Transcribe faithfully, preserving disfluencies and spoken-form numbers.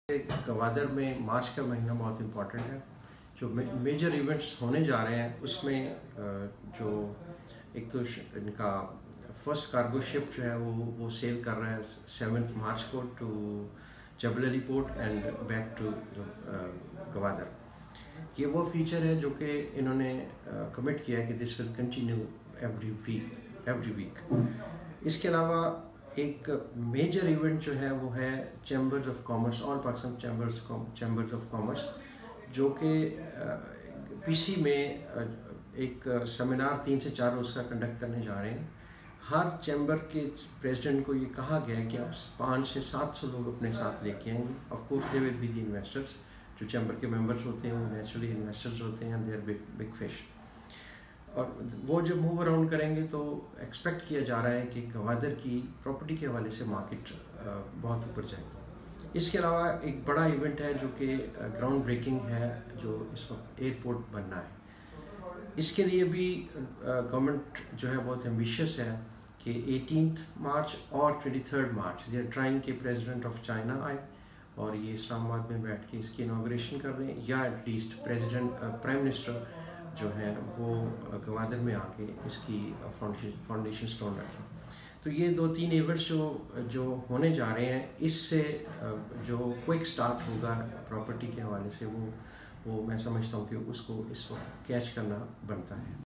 गवादर में मार्च का महीना बहुत इम्पोर्टेंट है। जो मेजर इवेंट्स होने जा रहे हैं उसमें जो एक तो इनका फर्स्ट कार्गो शिप जो है वो वो सेल कर रहा है सेवन्थ मार्च को टू जबलरी port and back to Gwadar. ये वो फीचर है जो कि इन्होंने कमिट किया है कि this will continue every week every week. इसके अलावा एक मेजर इवेंट जो है वो है chambers of commerce, all Pakistan chambers chambers of commerce, जो कि पीसी में एक सेमिनार तीन से चार रोज़ का कंडक्ट करने जा रहे हैं। हर चैम्बर के प्रेसिडेंट को ये कहा गया है कि आप पाँच से सात सौ लोग अपने साथ लेके आएंगे। Of course they will be the investors. जो चैम्बर के मेंबर्स होते हैं वो नेचुरली इन्वेस्टर्स होते हैं, they are big big fish. और वो जब मूव अराउंड करेंगे तो एक्सपेक्ट किया जा रहा है कि गवादर की प्रॉपर्टी के हवाले से मार्केट बहुत ऊपर जाएगी। इसके अलावा एक बड़ा इवेंट है जो कि ग्राउंड ब्रेकिंग है, जो इस वक्त एयरपोर्ट बनना है। इसके लिए भी गवर्नमेंट जो है बहुत एम्बिशियस है कि एटीनथ मार्च और twenty third March they are trying के प्रेसिडेंट ऑफ चाइना आए और ये इस्लामाबाद में बैठ के इसकी इनाग्रेशन कर रहे हैं, या एटलीस्ट प्रेसिडेंट प्राइम मिनिस्टर जो है वो गवादर में आके इसकी फाउंडेशन फाउंडेशन स्टोन रखें। तो ये दो तीन इवेंट्स जो जो होने जा रहे हैं, इससे जो क्विक स्टार्ट होगा प्रॉपर्टी के हवाले से वो वो मैं समझता हूँ कि उसको इस वक्त कैच करना बनता है।